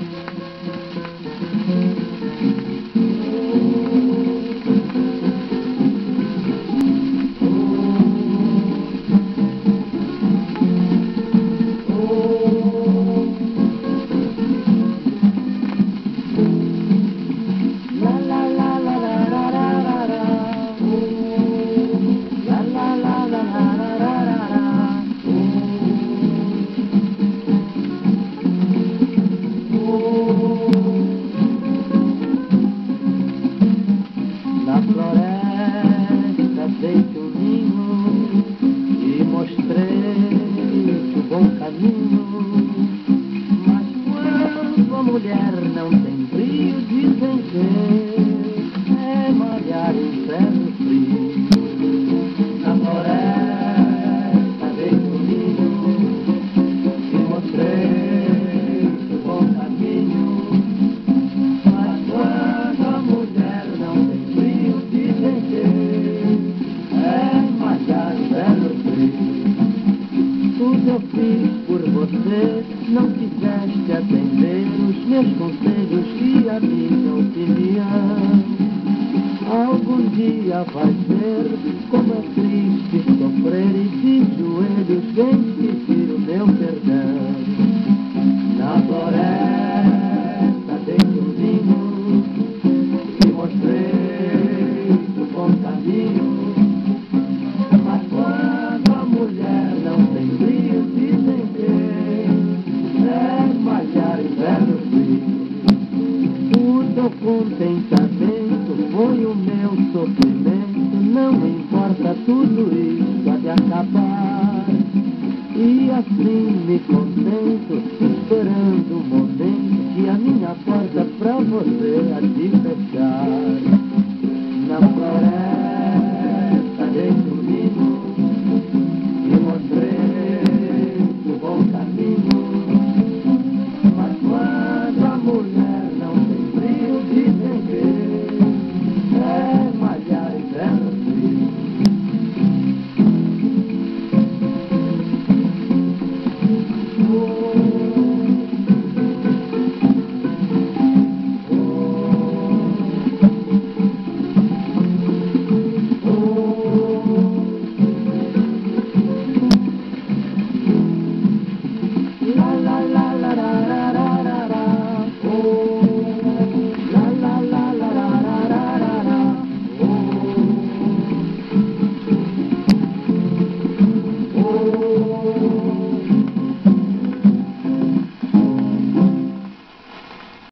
Na floresta feito um ninho e mostrei o bom caminho, mas quando a mulher não tem brio, dizem que é malhar em ferro frio. Na floresta feito um ninho e mostrei o bom caminho, mas quando a mulher não tem tudo eu fiz por você, não quiseste atender os meus conselhos e a minha opinião. Algum dia vai ser como é triste sofrer e de joelhos vem pedir o meu perdão. Na floresta dei um ninho e mostrei o bom caminho, mas quando a mulher não tem brilho, dizem que é malhar inverno frio. O teu contentamento foi o meu sofrimento, não importa, tudo isso há de acabar. E assim me contento, esperando o momento que a minha porta pra você há de fechar. Na